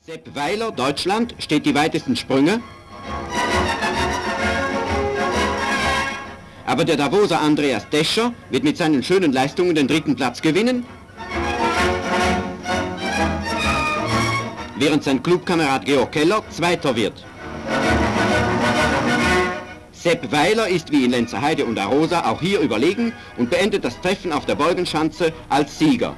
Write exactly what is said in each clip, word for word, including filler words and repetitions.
Sepp Weiler, Deutschland, steht die weitesten Sprünge. Aber der Davoser Andreas Descher wird mit seinen schönen Leistungen den dritten Platz gewinnen, während sein Clubkamerad Georg Keller Zweiter wird. Sepp Weiler ist wie in Lenzerheide und Arosa auch hier überlegen und beendet das Treffen auf der Bolgenschanze als Sieger.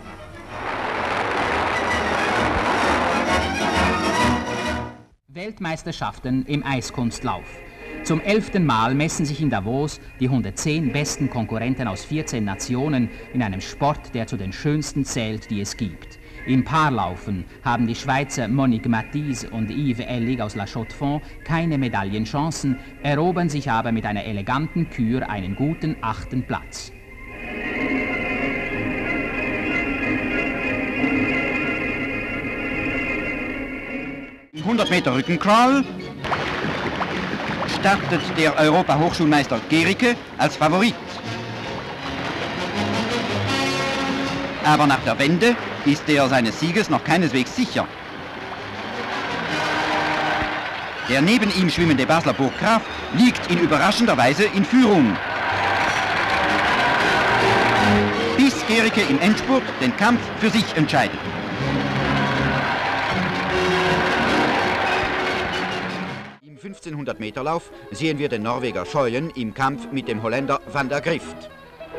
Weltmeisterschaften im Eiskunstlauf. Zum elften Mal messen sich in Davos die hundertzehn besten Konkurrenten aus vierzehn Nationen in einem Sport, der zu den schönsten zählt, die es gibt. Im Paarlaufen haben die Schweizer Monique Mathies und Yves Ellig aus La Chaux-de-Fonds keine Medaillenchancen, erobern sich aber mit einer eleganten Kür einen guten achten Platz. hundert Meter Rückencrawl startet der Europa-Hochschulmeister Gericke als Favorit. Aber nach der Wende ist er seines Sieges noch keineswegs sicher. Der neben ihm schwimmende Basler Burggraf liegt in überraschender Weise in Führung. Bis Gericke im Endspurt den Kampf für sich entscheidet. Im fünfzehnhundert Meter Lauf sehen wir den Norweger Schøyen im Kampf mit dem Holländer Van der Grift.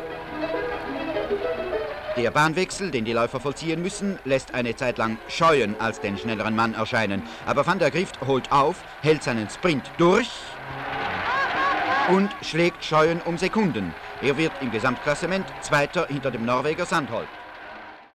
Der Bahnwechsel, den die Läufer vollziehen müssen, lässt eine Zeit lang Schøyen als den schnelleren Mann erscheinen. Aber Van der Grift holt auf, hält seinen Sprint durch und schlägt Schøyen um Sekunden. Er wird im Gesamtklassement Zweiter hinter dem Norweger Sandholt.